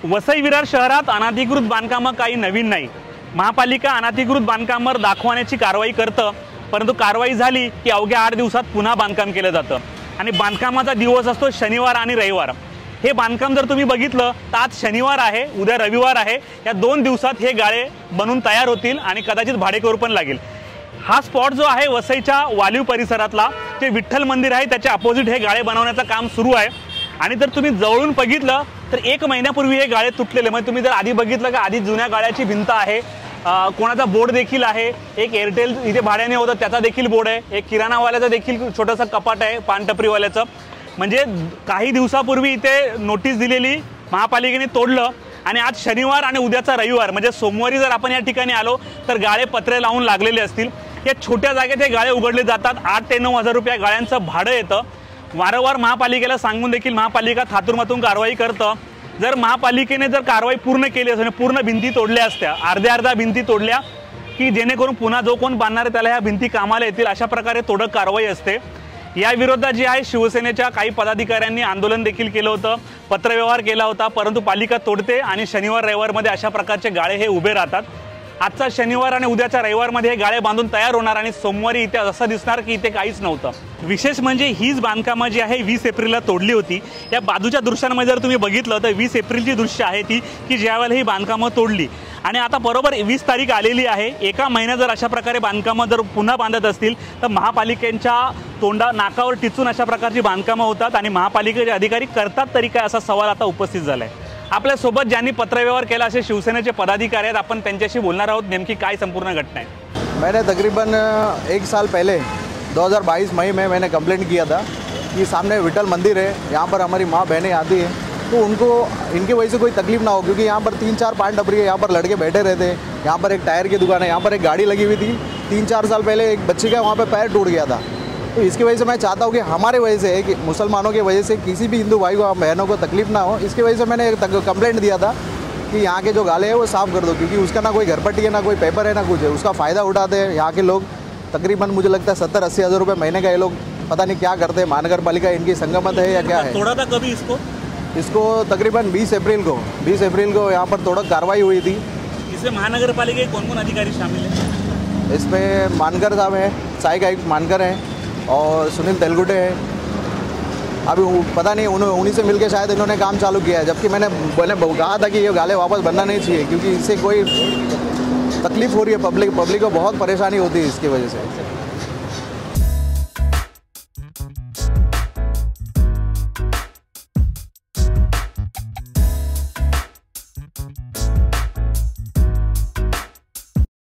वसई विरार शहरात अनधिकृत बांधकामं काही नवीन नाही। महापालिका अनधिकृत बांधकामावर दाखवण्याची कारवाई करतं, परंतु कारवाई झाली की अवघ्या 8 दिवसात पुन्हा बांधकाम केलं जातं आणि बांधकामाचा दिवस असतो शनिवार आणि रविवार। हे बांधकाम जर तुम्ही बघितलं तर आज शनिवार आहे, उद्या रविवार आहे। या 2 दिवसात हे गाळे बनून तयार होतील आणि कदाचित भाडेकरू पण लागेल। हा स्पॉट जो आहे वसईच्या वालीव परिसरातला जे विठ्ठल मंदिर आहे त्याच्या अपोजिट हे गाळे बनवण्याचं काम सुरू आहे। आणि जर तुम्ही जवळून बघितलं तर 1 महिन्यापूर्वी हे गाळे तुटलेले, म्हणजे तुम्ही जर आधी बघितलं का आधी जुन्या गाळ्याची भिंत आहे, कोणाचा बोर्ड देखील आहे, एक एअरटेल इथे भाड्याने होतं त्याचा देखील बोर्ड आहे, एक किराणावाल्याचा देखील छोटंसं कपाट आहे पानटपरीवाल्याचं। म्हणजे काही दिवसापूर्वी इथे नोटीस दिलेली महापालिकेने तोडलं आणि आज शनिवार आणि उद्याचा रविवार म्हणजे सोमवारी जर आपण या ठिकाणी आलो तर गाळे पत्रे लावून लागलेले असतील। या छोट्या जागेत हे गाळे उघडले जातात। 8 ते 9 हजार रुपये गाळ्यांचं भाडं येतं। वारंवार महापालिकेला सांगून देखील महापालिका थातुरमातून कारवाई करतं। जर महापालिकेने जर कारवाई पूर्ण केली असते, पूर्ण भिंती तोडल्या असत्या, अर्ध्या भिंती तोडल्या की जेणेकरून पुन्हा जो कोण बांधणार आहे त्याला ह्या भिंती कामाला येतील, अशा प्रकारे तोडक कारवाई असते। या विरोधात जे आहे शिवसेनेच्या काही पदाधिकाऱ्यांनी आंदोलन देखील केलं होतं, पत्रव्यवहार केला होता, परंतु पालिका तोडते आणि शनिवार रविवारमध्ये अशा प्रकारचे गाळे हे उभे राहतात। आजचा शनिवार आणि उद्याच्या रविवारमध्ये हे गाळे बांधून तयार होणार आणि सोमवारी इथे असं दिसणार की इथे काहीच नव्हतं। विशेष म्हणजे हीच बांधकामं जी आहे 20 एप्रिलला तोडली होती। या बाजूच्या दृश्यांमध्ये जर तुम्ही बघितलं तर 20 एप्रिलची दृश्य आहे ती की ज्यावेळेला ही बांधकामं तोडली आणि आता बरोबर 20 तारीख आलेली आहे। एका महिन्यात जर अशा प्रकारे बांधकामं जर पुन्हा बांधत असतील तर महापालिकेच्या नाकावर टिचून अशा प्रकारची बांधकामं होतात आणि महापालिकेचे अधिकारी करतात तरी काय असा सवाल आता उपस्थित झाला आहे। आपल्यासोबत ज्यांनी पत्रव्यवहार केला असे शिवसेनेचे पदाधिकारी आहेत, आपण त्यांच्याशी बोलणार आहोत। नेमकी काय संपूर्ण घटना है? मैंने तकरीबन 1 साल पहले 2022 मई में मैंने कंप्लेंट किया था कि सामने विठल मंदिर है, यहाँ पर हमारी माँ बहनें आती हैं तो उनको इनकी वजह से कोई तकलीफ ना हो, क्योंकि यहाँ पर 3-4 पान टपरी है, यहाँ पर लड़के बैठे रहते हैं। यहाँ पर एक टायर की दुकान है, यहाँ पर एक गाड़ी लगी हुई थी। 3-4 साल पहले एक बच्ची का वहाँ पर पैर टूट गया था। तो इसकी वजह से मैं चाहता हूँ कि हमारे वजह से कि मुसलमानों की वजह से किसी भी हिंदू भाई को बहनों को तकलीफ ना हो, इसकी वजह से मैंने कंप्लेंट दिया था कि यहाँ के जो गाले हैं वो साफ़ कर दो, क्योंकि उसका ना कोई घरपट्टी है, ना कोई पेपर है, ना कुछ है। उसका फ़ायदा उठाते हैं यहाँ के लोग। तकरीबन मुझे लगता है 70-80 हज़ार रुपये महीने का ये लोग पता नहीं क्या करते हैं। महानगर पालिका इनकी संगमत है या क्या है? तोड़ा था कभी इसको तकरीबन 20 अप्रैल को यहाँ पर तोड़क कार्रवाई हुई थी। इसमें महानगर पालिका के कौन-कौन अधिकारी शामिल हैं? इसमें मानकर साहब हैं, सहायक आयुक्त मानकर हैं और सुनील तेलगुटे हैं। अभी पता नहीं उन्हीं से मिलके शायद इन्होंने काम चालू किया है, जबकि मैंने कहा था कि ये गाले वापस बनना नहीं चाहिए, क्योंकि इससे कोई तकलीफ़ हो रही है पब्लिक को बहुत परेशानी होती है इसकी वजह से।